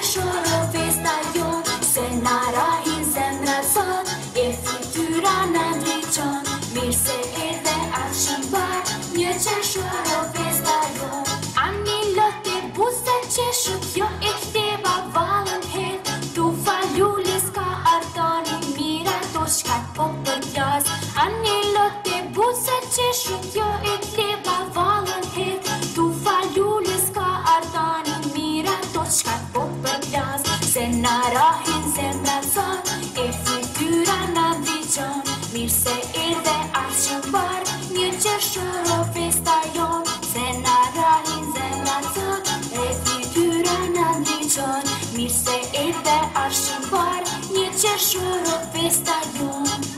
qeshore festa jon, se na rahin zemrat sot, e fytyra në ndriqon, mirë se edhe atë shëmbar, një qeshore festa jon. Ani lote buzë qeshët, jo e ktheva valën het, tu faluli s'ka ardani, mira to shkat po për plas. Ani lote buzë qeshët, jo e ktheva valën het, tu faluli s'ka ardani, mira to shkat po për plas. Se na rahin zemrat sot, e fytyra na ndriqon, mirë se erdhe atë shëmbar, një qeshore festa jon. Se na rahin zemrat sot, e fytyra na ndriqon, mirë se erdhe atë shëmbar, një qeshore festa jon.